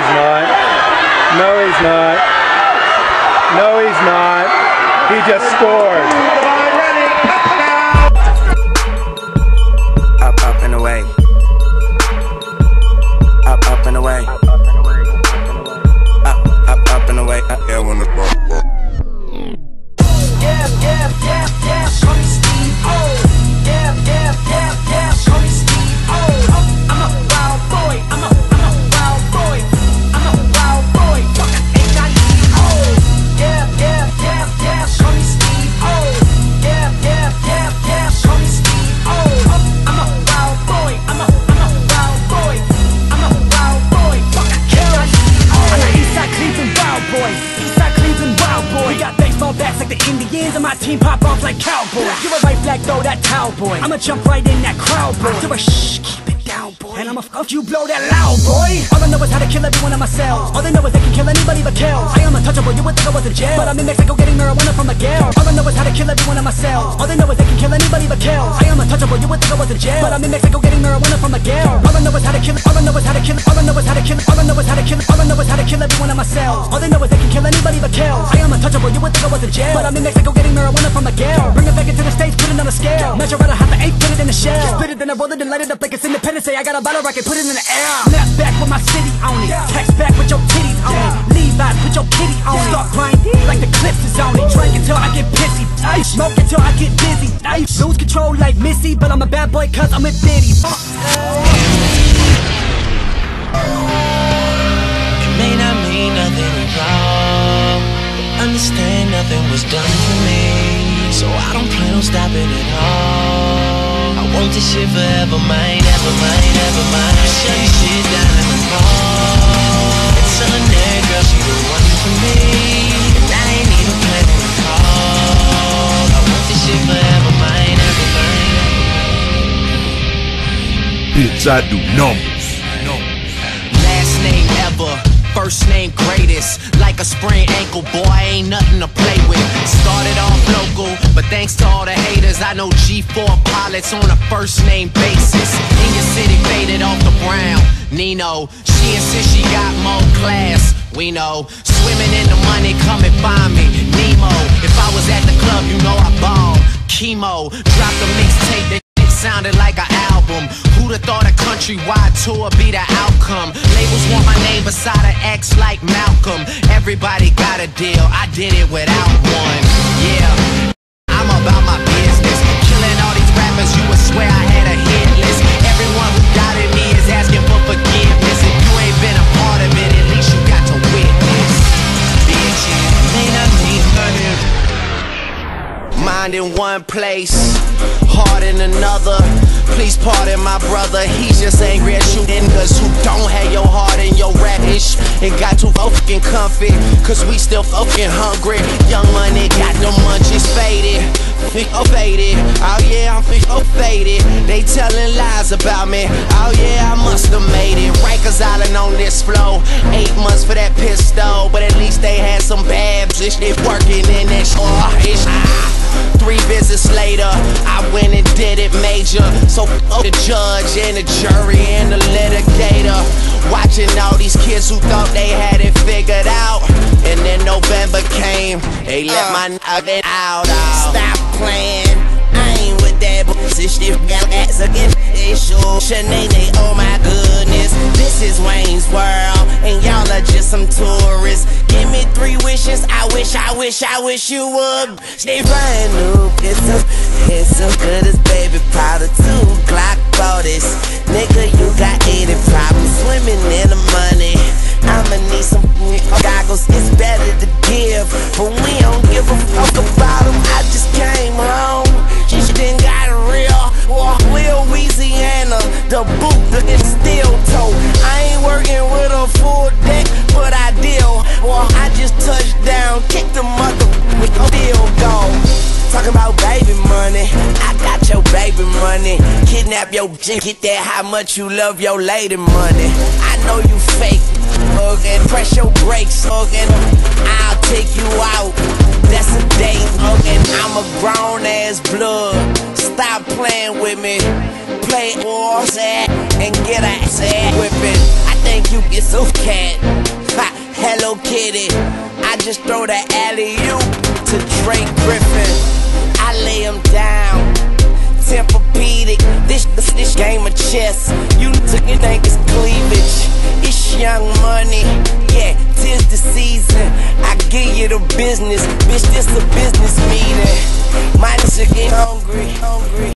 not. No, he's not. No, he's not. He just scored. Up, up and away. Up, up and away. Up and away. Yeah, when the yeah, call me Steve O. Yeah, call me Steve O. I'm a wild boy. I'm a wild boy. I'm a wild boy. Fucking H-I-E-O. Yeah, call me Steve O. Yeah, call me Steve O. I'm a wild boy. I'm a wild boy. I'm a wild boy. Fucking H-I-E-O. I'm an Eastside Cleveland wild boy. Eastside Cleveland wild boy. We got baseball bats like the Indians, and my team pop off like cowboys. You're a right flag, throw that towel, boy. I'ma jump right in that crowd, boy. Do a shh, keep it down, boy. And I'ma fuck you, blow that loud, boy. All I know is how to kill every one of my cells. All they know is they can kill anybody but kills. I am untouchable, you would think I was in jail, but I'm in Mexico getting marijuana from Miguel. All I know is how to kill every one of my cells. All they know is they can kill anybody but kills. I am untouchable, you would think I was in jail, but I'm in Mexico getting marijuana from Miguel. All I know is how to kill. All I know is how to kill. All I know is how to kill. All I know is how to kill. All I know is how to kill every one of my cells. All they know is they can kill anybody but kills. I am untouchable, you would think I was in jail, but I'm in Mexico getting marijuana from Miguel. Bring it back into the States, put it on a scale. Measure out a half an eighth, put it in a shell. Split it, then I roll it and light it up like it's Independence Day. I got a bottle rocket, put it in the air. Snap back with my city on it. Text back with your titties on it. Levi's, put your kitty on it. Start grinding like the clips is on it. Drink until I get pissy. Smoke until I get dizzy. Lose control like Missy, but I'm a bad boy cause I'm with Diddy. It may not mean nothing at all, but understand nothing was done for me, so I don't plan on stopping at all. I want this shit forever, mine, ever mine, ever mine. Shut this shit down in the mall. It's telling that girl she the one for me, and I ain't even planning to call. I want this shit forever, mine, ever mine. Bitch, I do numbers. Last name ever, first name greatest. Like a sprained ankle, boy, ain't nothing to play with. Started off local, but thanks to all the haters, I know G4 pilots on a first name basis. In your city, faded off the brown. Nino, she insists she got more class. We know, swimming in the money, come and find me. Nemo, if I was at the club, you know I balled. Chemo, dropped a mixtape that sounded like an album. Who'da thought a countrywide tour be the outcome? Labels want my name beside an X like Malcolm. Everybody got a deal, I did it without one. Yeah, I'm about my business. Killing all these rappers, you would swear I had a hit list. Everyone who doubted me is asking for forgiveness. If you ain't been a part of it, at least you got to witness. Bitch, it may not mean nothing. Mind in one place, heart in another. Please pardon my brother, he's just angry at you niggas who don't have your heart in your rap ish. And got too fucking comfy, cause we still fucking hungry. Young money got the munchies faded. Faded, oh yeah, I'm faded. They telling lies about me, oh yeah, I must've made it. Rikers Island on this flow, 8 months for that pistol, but at least they had some bad bitch. They working in that shit. 3 visits later, I went and did it major. So the judge and the jury and the litigator, watching all these kids who thought they had it figured out. And then November came, they let my nigga out. Stop playing, I ain't with that bullshit shit. Got ass again, they sure Shanae, oh my goodness. This is Wayne's World, and y'all are just some tourists. Give me 3 wishes, I wish you would. Stay brand new, it's so good as baby powder. 2 Glock 40s, nigga, you got 80 problems. Swimming in the money, I'ma need some goggles. It's better to give, but we don't give a fuck about them. I just came home, she done got real. Louisiana, the boot looking steel toe. I ain't working with a full deck, but I deal. Well, I just touched down, kicked the mother with a deal dog. Talking about baby money, I got your baby money. Kidnap your bitch, get that how much you love your lady money. I know you fake, okay, press your brakes, okay, I'll take you out, that's a date, okay. I'm a grown ass blood, stop playing with me. Play wars and get a ass whipping. I think you get so cat. Ha, Hello Kitty. I just throw the alley-oop to Drake Griffin. I lay him down. Tempur-Pedic. This game of chess. You think it's cleavage. It's young money. Yeah, 'tis the season. I give you the business. Bitch, this a business meeting. Minus you get hungry.